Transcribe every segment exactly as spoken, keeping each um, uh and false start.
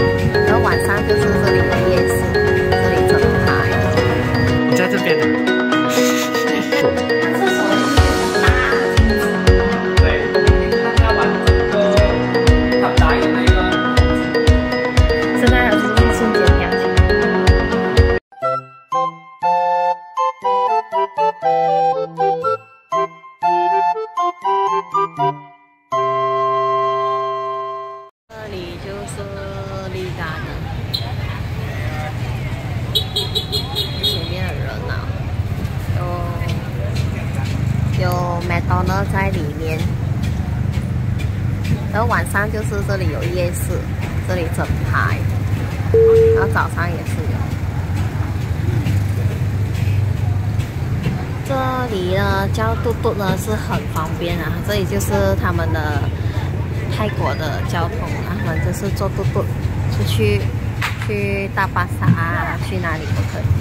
然后晚上就是这里有夜市，这里整排。 你在这边的。 这里就是丽嘎的，前面很热闹，有有麦当劳在里面，然后晚上就是这里有夜市，这里整排，然后早上也是有。这里呢叫嘟嘟呢是很方便啊，这里就是他们的。 泰国的交通啊，他们就是坐嘟嘟出去，去大巴萨啊，去哪里都可以。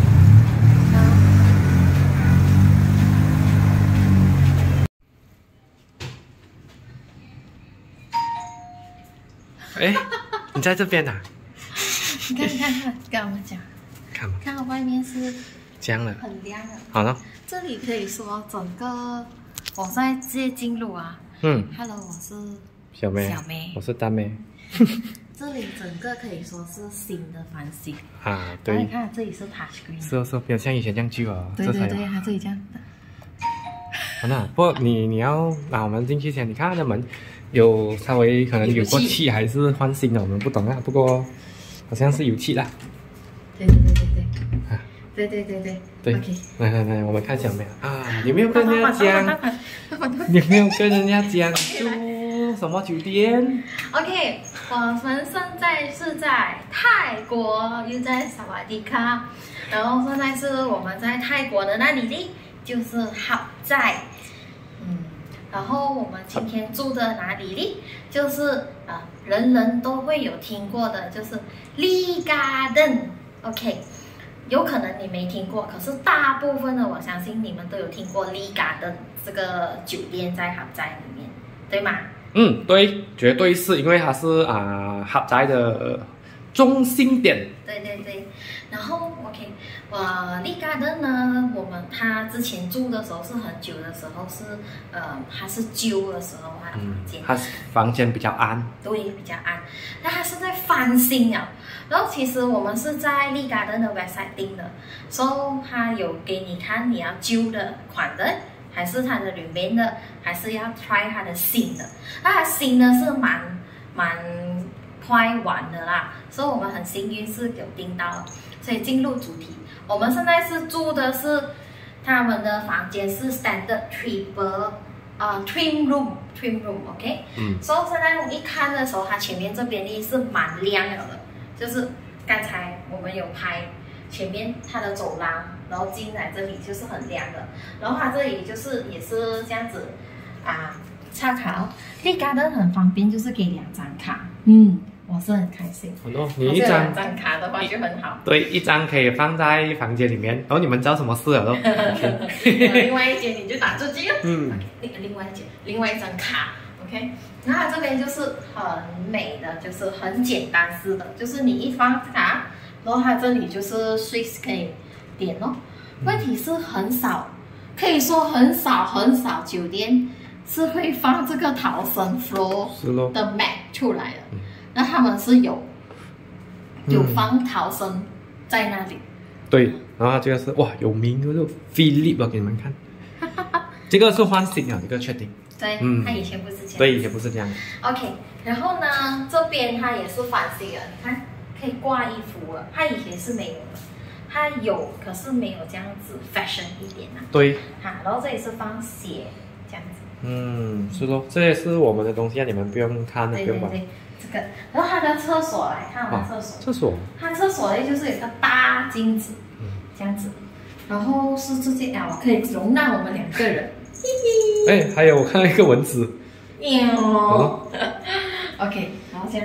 哎，你在这边啊？ 你看看看，跟我们讲， 看嘛， 看外面是这样了， 很亮的。 好了， 这里可以说整个，我在接进入啊。 嗯 ，Hello， 我是。 小妹， 小妹， 我是大妹。 这里整个可以说是新的翻新啊，对。 你看这里是 touch screen， 是哦是哦，没有像以前这样旧哦。 对对对，它这里这样的。 好那不过你你要拿我们进去前，你看他们有稍微可能有过气还是换新的，我们不懂啊。不过好像是有气啦。 对对对对对。啊。对对对对。 对。 OK。 来来来，我们看小妹啊，你没有跟人家讲，你没有跟人家讲住。 什么酒店 ？OK， 我们现在是在泰国，又在萨瓦迪卡，然后现在是我们在泰国的那里呢，就是好在，嗯，然后我们今天住的哪里呢？就是呃，人人都会有听过的，就是 Lee Garden。OK， 有可能你没听过，可是大部分的我相信你们都有听过 Lee Garden 这个酒店在好在里面，对吗？ 嗯，对，绝对是因为它是啊豪宅的中心点。 对对对，然后 OK， 呃，丽嘎登呢，我们他之前住的时候是很久的时候是呃，还是旧的时候他的房间， 嗯、它房间比较暗， 对，比较暗。那它现在翻新了，然后其实我们是在丽嘎登的 website 订的，所以它有给你看你要旧的款的。 还是它的里面的，还是要 try 它的新的。那它新的是蛮蛮快完的啦，所以我们很幸运是有订到。所以进入主题，我们现在是住的是他们的房间是 standard triple 啊、uh, twin room twin room，OK。嗯。所以现在我一看的时候，它前面这边呢是蛮亮的，就是刚才我们有拍。 前面它的走廊，然后进来这里就是很亮的，然后它这里就是也是这样子啊，插卡。Lee Garden很方便，就是给两张卡，嗯，我是很开心。哦， 你一张两张卡的话就很好。 对，一张可以放在房间里面，然后你们知道什么事了都。 另外一间你就打出去了。 嗯。 另另外一间，另外一张卡 ，OK。然后它这边就是很美的，就是很简单式的，就是你一放卡。 然后它这里就是 switch 可以点哦，问题是很少，可以说很少很少酒店是会放这个逃生 floor 的 mat 出来的，那他们是有有放逃生在那里。 对，然后这个是哇有名的，就 Philip 我给你们看，这个是换新的，这个确定。 对，嗯，它以前不是这样。 对，以前不是这样。 OK， 然后呢，这边它也是翻新的，你看。 可以挂衣服了，它以前是没有的，它有，可是没有这样子 fashion 一点啊。 对。 哈，然后这里是放鞋，这样子。 嗯，是咯，这也是我们的东西啊，你们不用看的，不用管。 对对对，这个，然后它的厕所来看我们厕所。 厕所。 它厕所呢就是有一个大镜子，嗯，这样子，然后是直接啊，可以容纳我们两个人。 哎，还有我看到一个蚊子。 喵。OK， 然后这样。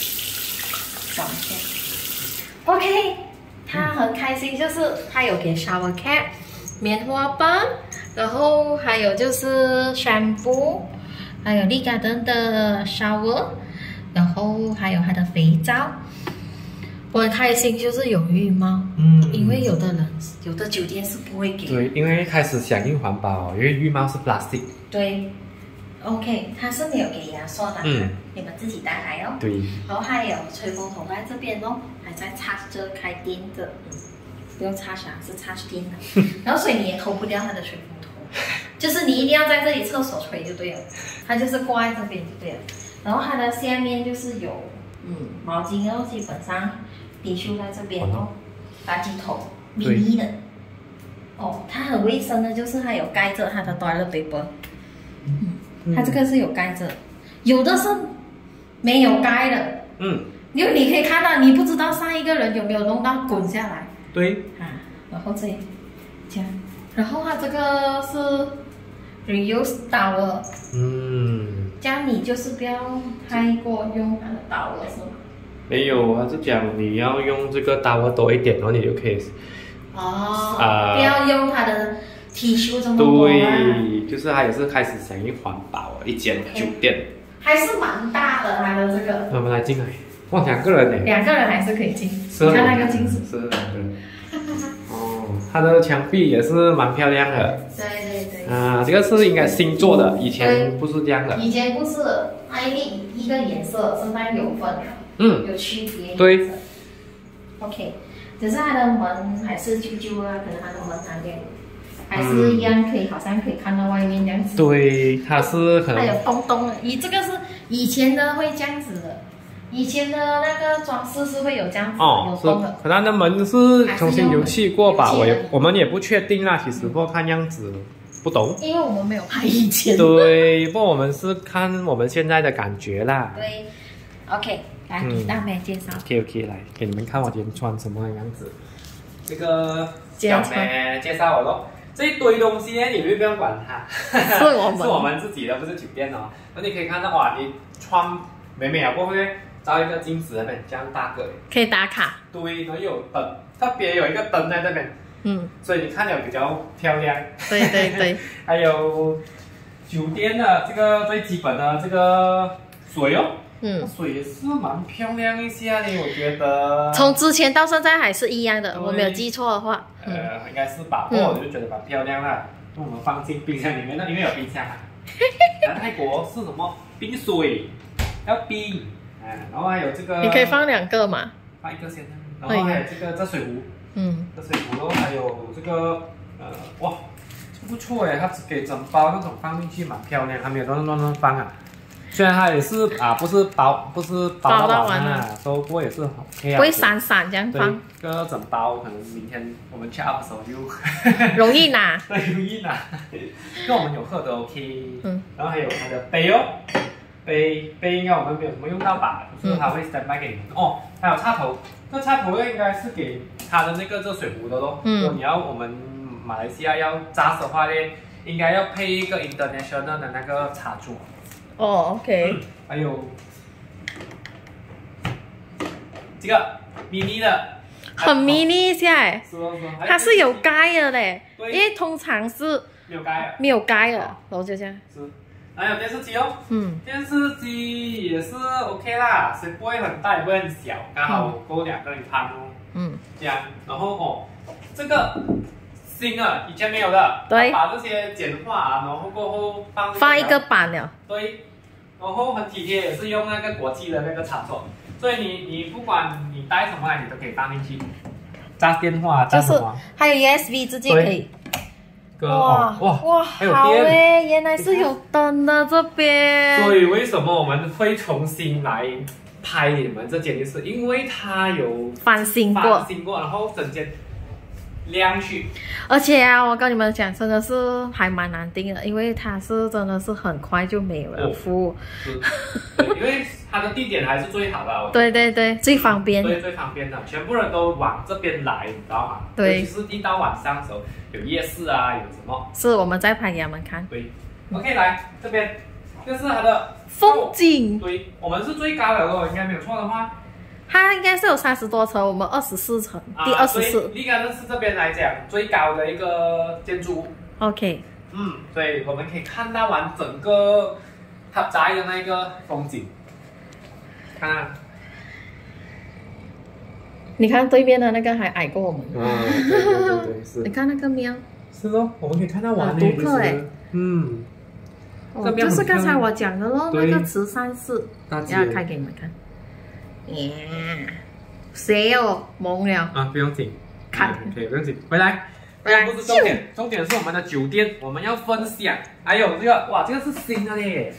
OK， 他很开心，就是他有给 shower cap、棉花棒，然后还有就是 shampoo， 还有Lee Garden的 shower， 然后还有它的肥皂， 我很开心，就是有浴帽， 嗯， 因为有的人有的酒店是不会给。 对，因为开始响应环保，因为浴帽是 plastic。 对 ，OK， 它是没有给压缩的， 嗯， 你们自己带来哦。 对。 然后还有吹风筒在这边哦，还在插着开电的，嗯，不用插啥，是插电的。然后所以你也偷不掉它的吹风筒，就是你一定要在这里厕所吹就对了，它就是挂在这边就对了。然后它的下面就是有嗯毛巾哦，基本上。滴秀在这边哦，垃圾桶迷你的，哦，它很卫生的，就是它有盖着它的 toilet paper， 嗯，它这个是有盖着，有的是没有盖的，嗯，因为你可以看到，你不知道上一个人有没有弄到滚下来， 对， 啊，然后这这样，然后它这个是 reuse towel， 嗯，这样你就是不要太过用它的 towel 是吗？ 没有，他是讲你要用这个刀握多一点，然后你就可以。 哦。呃、不要用它的 T 恤这么多。 对，就是它也是开始响应环保一间酒店。 还是蛮大的，它的这个。 我们来进来，哇，两个人呢。 两个人还是可以进。你看那个镜子。 是两个人。哦，它的墙壁也是蛮漂亮的。 对对对。 啊，这个是应该新做的，以前不是这样的。 以前不是，它一一个颜色，现在有分了。嗯，有区别。 对 ，OK， 只是它的门还是旧旧啊，可能它的门那边还是一样可以，嗯、好像可以看到外面这样子。 对，它是可能。 它有洞洞的，以这个是以前的会这样子的，以前的那个装饰是会有这样子哦，有洞的。 可能它的门是重新油漆过吧，我也我们也不确定啦，其实不过看样子不懂。 因为我们没有拍以前。 对，不过我们是看我们现在的感觉啦。 对 ，OK。来给大妹介绍。 OK OK， 来给你们看我今天穿什么样子。这个小妹介绍我咯。这一堆东西呢，你们不用管它， 是我们是我们自己的，不是酒店哦。那你可以看到哇，你穿美美啊，过后呢，照一个镜子那边这样大个， 可以打卡。 对，然后有灯，特别有一个灯在这边，嗯，所以你看了比较漂亮。 对对对。 还有酒店的这个最基本的这个水哦。嗯，水也是蛮漂亮一下的，我觉得。从之前到现在还是一样的，我没有记错的话。 呃，应该是吧，我就觉得蛮漂亮啦。那我们放进冰箱里面，那里面有冰箱啊。然后泰国是什么？冰水，要冰。哎，然后还有这个。 你可以放两个嘛？ 放一个先，然后还有这个这水壶。嗯。这水壶，然后还有这个呃，哇，不错哎，它只给整包那种放进去，蛮漂亮，还没有乱乱乱放啊。虽然它也是啊，不是包，不是包到完啊，收过也是 OK 啊， 不会散散这样放。 这个整包可能明天我们 check out 的时候就容易拿， 对，容易拿。因为我们有喝的 OK， 嗯，然后还有它的杯哦，杯杯应该我们没有什么用到吧，就是它会 stand by 给你们、嗯、哦。还有插头，这插头应该是给它的那个热水壶的咯。嗯，如果你要我们马来西亚要扎的话呢，应该要配一个 international 的那个插座。 哦 ，OK、嗯。 还有这个 mini 的， 很 mini 一下哎， 是哦是哦， 它是有盖的嘞，因为通常是没有盖的， 没有盖的，然后就这样。 是，还有电视机哦，嗯，电视机也是 OK 啦，是不会很大也不会很小，刚好够两个人看哦，嗯，这样，然后哦，这个。新的，以前没有的，对，把这些简化，然后过后放放一个板了， 对，然后很体贴，也是用那个国际的那个插座，所以你你不管你带什么来，你都可以放进去，插电话，插什么， 还有 U S B 直接可以。 哇哇哇，还有电，哎，原来是有灯的这边。 所以为什么我们会重新来拍你们这间，就是因为它有翻新过， 翻新过，然后整间。亮去， 而且啊，我跟你们讲，真的是还蛮难订的，因为它是真的是很快就没有了服务。 哦、因为它的地点还是最好的。 对对对，最方便。 对，最方便的，全部人都往这边来，你知道吗？对。尤其是一到晚上的时候，有夜市啊，有什么？ 是我们在拍给他们看。 对 ，OK， 来这边，这是它的风景。 对，我们是最高的咯，应该没有错的话。 它应该是有三十多层，我们二十四层，第二十四。 应该是这边来讲最高的一个建筑物。 OK。 嗯，所以我们可以看到完整个塔宅的那个风景。看、啊， 你看对面的那个还矮过我们。 嗯，对对对对，是。 你看那个喵。 是咯，我们可以看到完很独特哎。 嗯。 哦，就是刚才我讲的咯，那个慈善寺， 要开给你们看。耶，谁哦？懵了。 啊，不用紧， 看， 可以不用紧，回来。 回来。 不是重点，重点是我们的酒店，我们要分享。还有这个，哇，这个是新的嘞。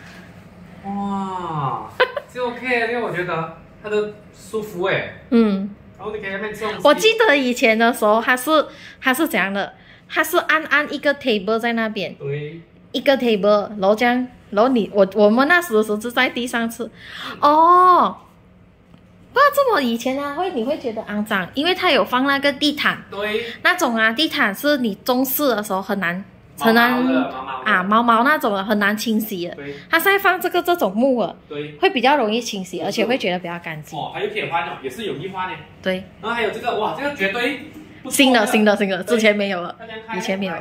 哇，就 OK， 因为我觉得它的舒服哎。嗯。然后你可以在那边吃东西。 我记得以前的时候，它是它是怎样的？它是按按一个 table 在那边。 对。 一个 table， 然后这样，然后你我我们那时的时候是在地上吃，哦，不知道这么以前啊会你会觉得肮脏，因为它有放那个地毯， 对， 那种啊地毯是你中式的时候很难很难啊毛毛那种的很难清洗的，它现在放这个这种木耳， 对， 会比较容易清洗，而且会觉得比较干净。 哦，还有铁环哦，也是有液化的。 对， 然后还有这个哇，这个绝对新的新的新的，之前没有了，以前没有。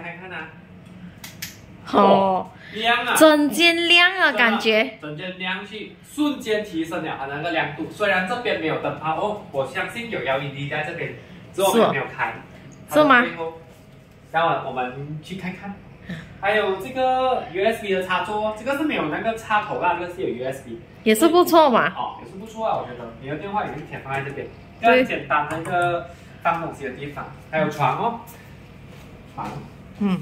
哦， 亮啊， 整间亮啊，感觉整间亮气瞬间提升了它那个亮度。虽然这边没有灯泡哦，我相信有 L E D 在这边，只是我们没有开。 是吗？ 待会我们去看看。还有这个 U S B 的插座，这个是没有那个插头啦，这个是有 U S B， 也是不错嘛。 哦，也是不错啊，我觉得。你的电话也是可以放在这边，更简单的一个放东西的地方。还有床哦，床。嗯。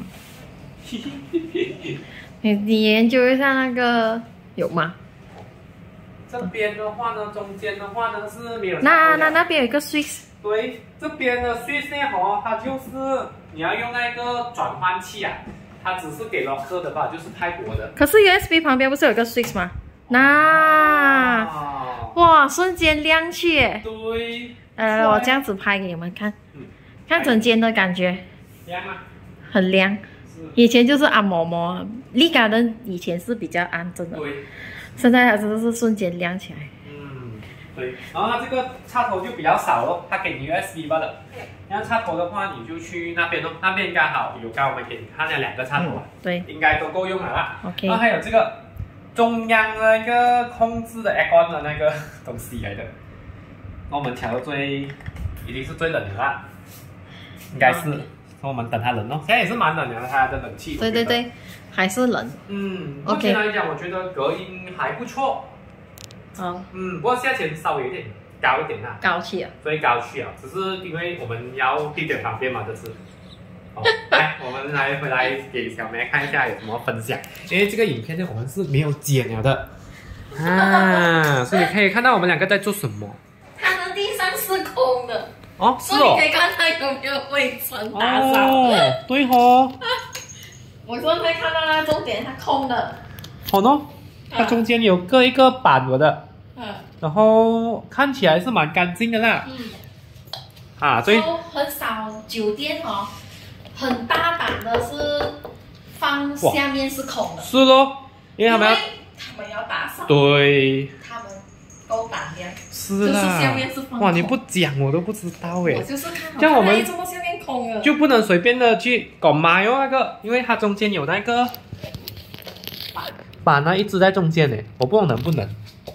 你你研究一下那个有吗？ 这边的话呢，中间的话呢是没有。 那那那边有一个 switch。 对，这边的 switch 呢，哦，它就是你要用那个转换器啊，它只是给 locker 的吧，就是泰国的。 可是 U S B 旁边不是有一个 switch 吗？那、哦、哇，瞬间亮起耶！ 对。 呃，我这样子拍给你们看，嗯、看整间的感觉。 亮吗？ 很亮。以前就是暗毛毛，丽嘎的以前是比较暗，真的。对。现在它真的是瞬间亮起来。 嗯，对。然后它这个插头就比较少咯，它给你 U S B 罢了。然后插头的话，你就去那边咯，那边刚好有刚我们给你看了两个插头啊、嗯， 对， 应该都够用了啦。 OK。 然后还有这个中央的一个控制的 aircon 的那个东西来的，我们调的最一定是最冷的啦，应该是。Okay. 我们等它冷哦，现在也是蛮冷的，它的冷气。 对对对，还是冷。 嗯，目前来讲，我觉得隔音还不错。好。嗯，不过价钱稍微有点高一点啦。 高气啊。 所以高气啊，只是因为我们要地点方便嘛，这次。哦，来，我们来回来给小梅看一下有什么分享，因为这个影片呢我们是没有剪了的啊，所以可以看到我们两个在做什么。 它的地上是空的。 哦，是哦。 所以你可以看它有没有卫生打扫。 哦，对哦。 我刚才看到那重点，它空的。 好呢，它中间有各一个板了的。嗯。然后看起来是蛮干净的啦。嗯。啊，对。 很少酒店哦，很大胆的是放下面是空的。 是咯，因为他们要。 他们要打扫。 对。 他们。够胆量， 是啦，就是下面是放空。哇，你不讲我都不知道哎。我就是看好，这样我们下面空了， 就不能随便的去搞买哦那个，因为它中间有那个板，板呢一直在中间呢，我不知道能不能。呀、yeah, ，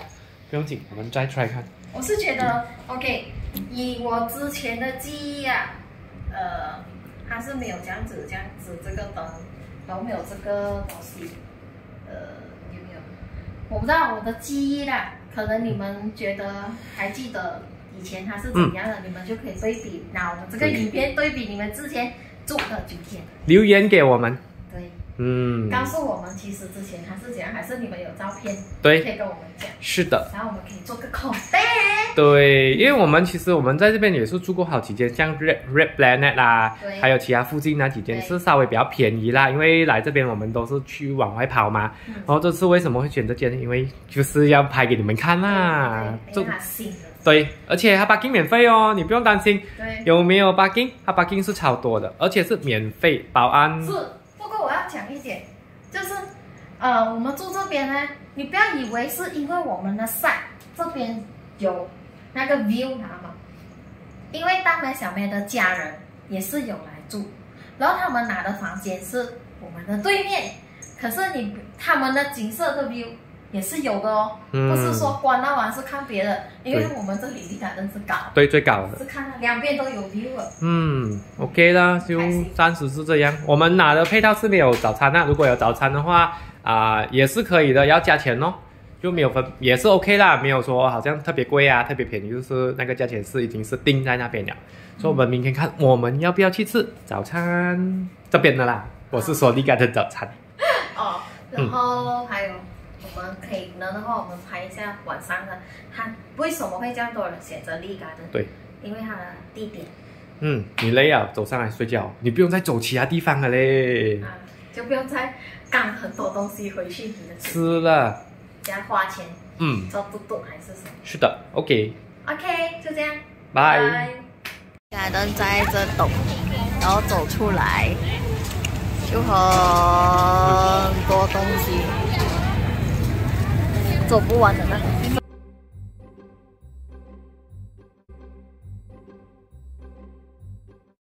不用紧，我们再 try 看。 我是觉得 OK， 以我之前的记忆啊，呃，它是没有这样子这样子这个灯，然后没有这个东西，呃，有没有？我不知道我的记忆啦。可能你们觉得还记得以前它是怎样的，嗯、你们就可以对比，拿我们这个影片对比你们之前住的酒店， 留言给我们。 对， 嗯， 告诉我们其实之前它是怎样，还是你们有照片， 对， 可以跟我们讲。 是的， 然后我们可以做个口碑。 对，因为我们其实我们在这边也是住过好几间，像 Red Red Planet 啦，还有其他附近那几间是稍微比较便宜啦。因为来这边我们都是去往外跑嘛，嗯、然后这次为什么会选这间？因为就是要拍给你们看啦。 对，因为它新的。 对，而且它 parking 免费哦，你不用担心。 对， 有没有 parking？ 它 parking 是超多的，而且是免费保安。 是，不过我要讲一点，就是呃，我们住这边呢，你不要以为是因为我们的 side 这边有那个 view 拿嘛，因为大梅小梅的家人也是有来住，然后他们拿的房间是我们的对面，可是你他们的景色的 view 也是有的哦， 嗯、 不是说关那完是看别的，因为我们这里丽卡登是高， 对，最高的， 是看两边都有 view 的。 嗯 ，OK 啦，就暂时是这样。我们拿的配套是没有早餐啊，如果有早餐的话啊、呃，也是可以的，要加钱哦，就没有分，也是 OK 啦，没有说好像特别贵啊，特别便宜，就是那个价钱是已经是定在那边了。嗯、所以我们明天看我们要不要去吃早餐这边的啦，我是说丽卡登早餐。 哦，然后还有。我们可以能的话，我们拍一下晚上的，它为什么会这样多人选择丽卡登？ 对， 因为它的地点。 嗯，你累啊，走上来睡觉，你不用再走其他地方了嘞。 啊，就不用再赶很多东西回去你的。 是了。 加花钱。 嗯。 做嘟嘟还是什么？ 是的 ，OK。 OK， 就这样。 拜。 丽卡登在这懂，然后走出来，就很多东西。走不完的那种。